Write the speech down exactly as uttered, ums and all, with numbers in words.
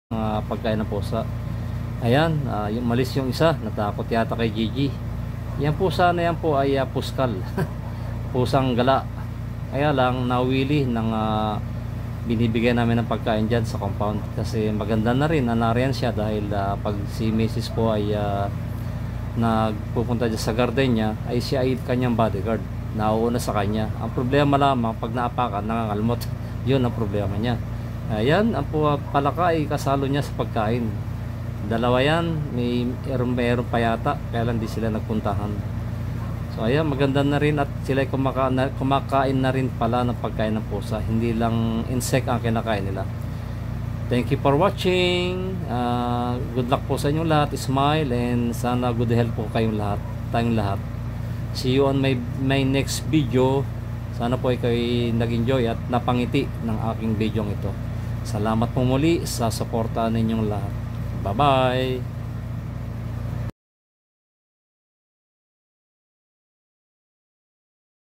uh, pagkain ng pusa. Ayan, uh, yung malis yung isa, natakot yata kay Gigi. Yan pusa na yan po ay uh, puskal. Pusang gala. Kaya lang nawili ng uh, binibigyan namin ng pagkain dyan sa compound, kasi maganda na rin, anarian siya dahil uh, pag si Missus po ay uh, nagpupunta dyan sa garden niya, ay siya ay kanyang bodyguard, nauuna sa kanya. Ang problema lamang pag naapakan, nangangalmot. Yun ang problema niya. Ayan, ang palaka ay kasalo niya sa pagkain. Dalawa yan, may meron, meron pa yata, kaya lang di sila nagpuntahan. So ayan, maganda na rin at sila kumaka, na, kumakain na rin pala ng pagkain ng pusa. Hindi lang insect ang kinakain nila. Thank you for watching. Uh, good luck po sa inyong lahat. Smile and sana good health po kayong lahat. Tayong lahat. See you on my, my next video. Sana po ay kayo nag-enjoy at napangiti ng aking video ito. Salamat po muli sa suporta ninyong lahat. Bye bye.